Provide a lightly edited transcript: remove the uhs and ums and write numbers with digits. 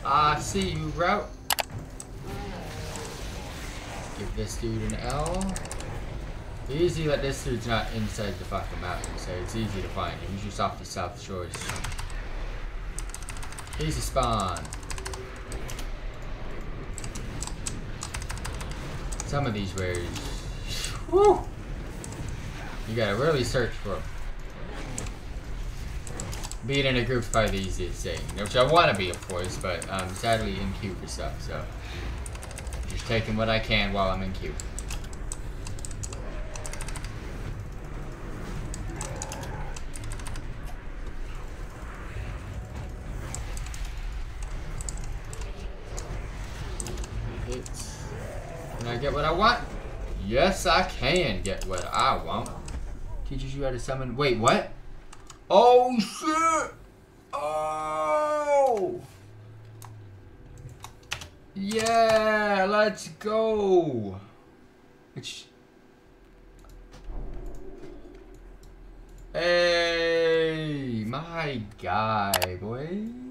I see you, bro. Give this dude an L. Easy that this dude's not inside the fucking mountain, so it's easy to find him. He's just off the south shores. Easy spawn. Some of these rares, woo! You gotta really search for them. Being in a group's probably the easiest thing, which I want to be, of course, but I'm sadly in queue for stuff, so just taking what I can while I'm in queue. Can I get what I want? Yes, I can get what I want. Teaches you how to summon. Wait, what? Oh shit! Oh! Yeah, let's go. Hey, my guy, boy.